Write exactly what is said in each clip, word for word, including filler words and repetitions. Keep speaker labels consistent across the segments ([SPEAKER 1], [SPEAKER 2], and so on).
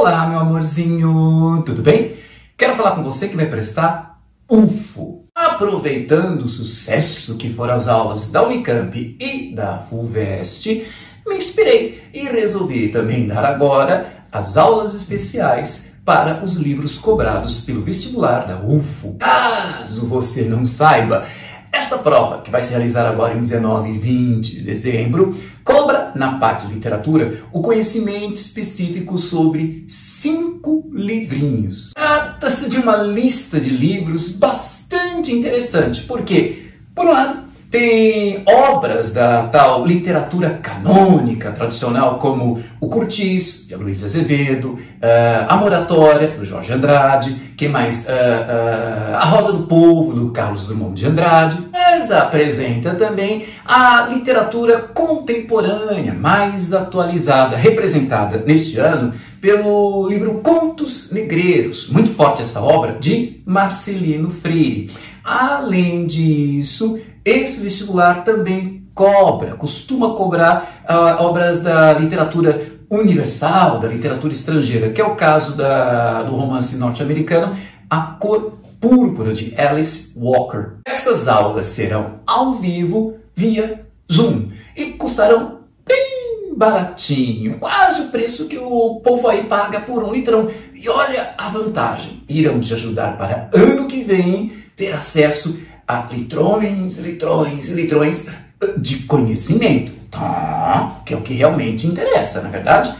[SPEAKER 1] Olá, meu amorzinho, tudo bem? Quero falar com você que vai prestar U F O. Aproveitando o sucesso que foram as aulas da Unicamp e da FUVEST, me inspirei e resolvi também dar agora as aulas especiais para os livros cobrados pelo vestibular da U F O. Caso você não saiba, esta prova, que vai se realizar agora em dezenove e vinte de dezembro, cobra, na parte de literatura, o conhecimento específico sobre cinco livrinhos. Trata-se de uma lista de livros bastante interessante, porque, por um lado, tem obras da tal literatura canônica tradicional, como O Cortiço, de Luiz Azevedo, uh, A Moratória, do Jorge Andrade, que mais? Uh, uh, A Rosa do Povo, do Carlos Drummond de Andrade, mas apresenta também a literatura contemporânea, mais atualizada, representada neste ano pelo livro Contos Negreiros, muito forte essa obra, de Marcelino Freire. Além disso, esse vestibular também cobra, costuma cobrar uh, obras da literatura universal, da literatura estrangeira, que é o caso da, do romance norte-americano A Cor Púrpura, de Alice Walker. Essas aulas serão ao vivo via Zoom e custarão bem baratinho, quase o preço que o povo aí paga por um litrão. E olha a vantagem, irão te ajudar para ano que vem ter acesso a litrões, litrões, litrões de conhecimento, tá? Que é o que realmente interessa, na verdade.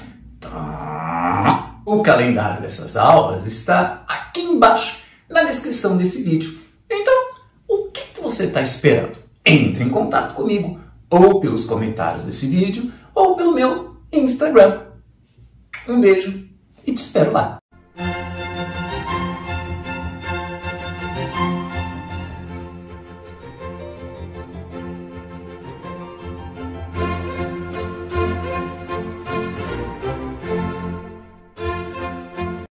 [SPEAKER 1] Tá? O calendário dessas aulas está aqui embaixo, na descrição desse vídeo. Então, o que, que você está esperando? Entre em contato comigo, ou pelos comentários desse vídeo, ou pelo meu Instagram. Um beijo e te espero lá.